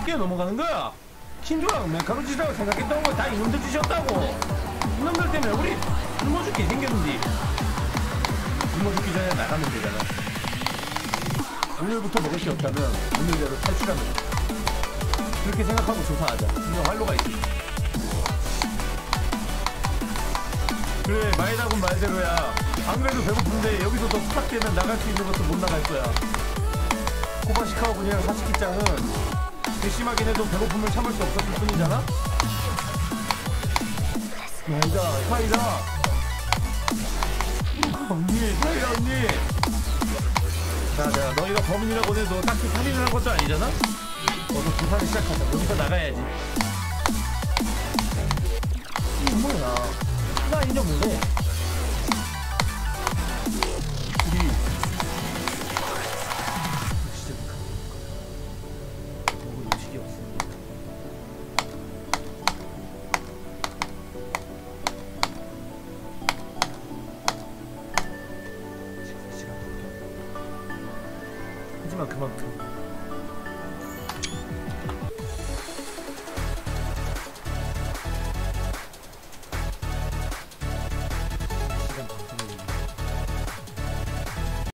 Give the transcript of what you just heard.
쉽게 넘어가는 거야. 신조랑 메카로짓이라고 생각했던 거 다 이놈들 짓이었다고. 이놈들 때문에 우리 굶어 죽게 생겼는데. 굶어 죽기 전에 나가면 되잖아. 오늘부터 먹을 게 없다면 오늘대로 탈출하면 돼. 그렇게 생각하고 조사하자. 분명 활로가 있어. 그래, 마이다군 말대로야. 안 그래도 배고픈데 여기서 더 스탑되면 나갈 수 있는 것도 못 나갈 거야. 코바시카와 군이랑 사시키짱은 괘씸하긴 해도 배고픔을 참을 수 없었을 뿐이잖아? 마이다, 사이다. 언니, 사이다 언니. 자, 내가 너희가 범인이라고 해도 딱히 살인을 한 것도 아니잖아? 어서 조사를 시작하자. 여기서 나가야지. 이게 뭐야? 나 인정 못해. 우리 진짜 너무 음식이 없어. 시간 하지만 그만큼